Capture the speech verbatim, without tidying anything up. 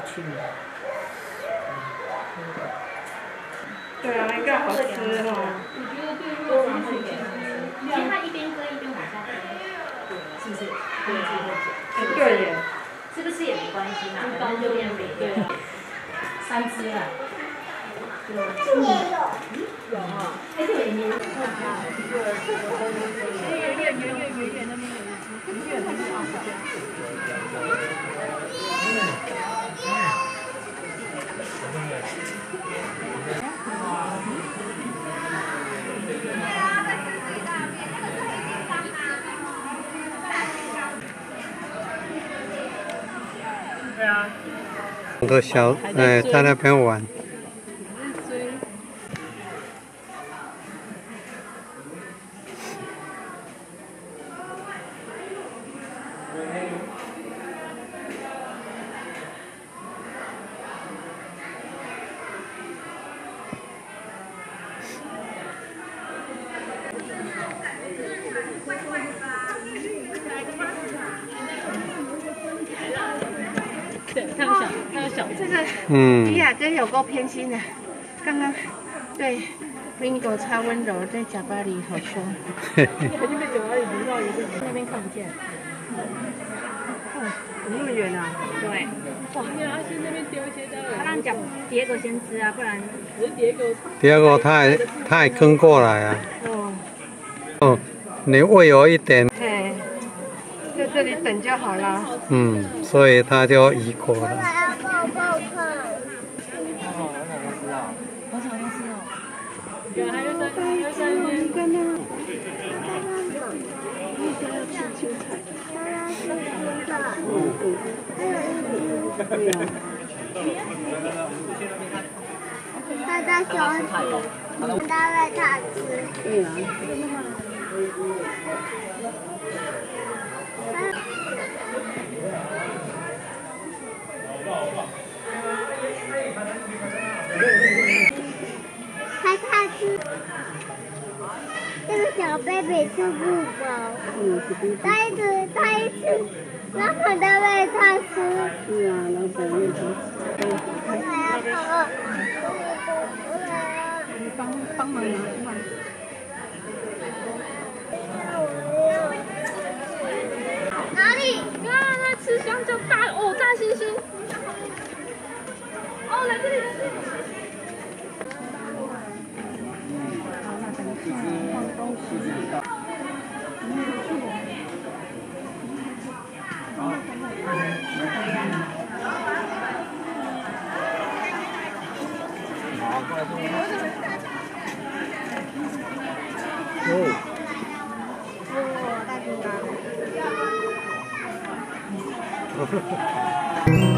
去吗？ 对啊，应该好吃哦。 我觉得对肉肠会给它吃，其实它一边割一边往下割，是不是？对啊， 哎，对耶， 是不是也没关系嘛？反正就变肥对啊。 三只啊。 这也有。 有啊，哎，这也有。 圆圆圆圆圆圆的那个，圆圆的那个。 对啊。 很多小哎在那边玩。 对，它有小，它有小。 这个嗯， 比亚根有够偏心的，刚刚对 Ringo 超温柔，在假巴黎好凶。 那边假巴黎不到一个，那边看不见。 哦，怎么那么远啊？ 对。哇，你要去那边丢一些的。他让讲蝶狗先吃啊，不然。我是蝶狗。 蝶狗它还它还跟过来啊。 哦。 哦，你喂我一点。 嘿，在这里等就好了。 嗯，所以它就移过了。 我要抱抱看。 哦，我知道，好想要吃哦。 有，还有三，还有三天。 看到。 他在休息，你在喂它吃。 对啊。 它它吃，这个小 baby 吃不饱，它一直它一直，老板在喂它吃。 是啊，老板喂它吃。 我来了， 你帮帮忙拿嘛。 哪里？ 啊，在吃香蕉大哦，大猩猩。哦，来这里，来这里。 哦。 哦，大金刚。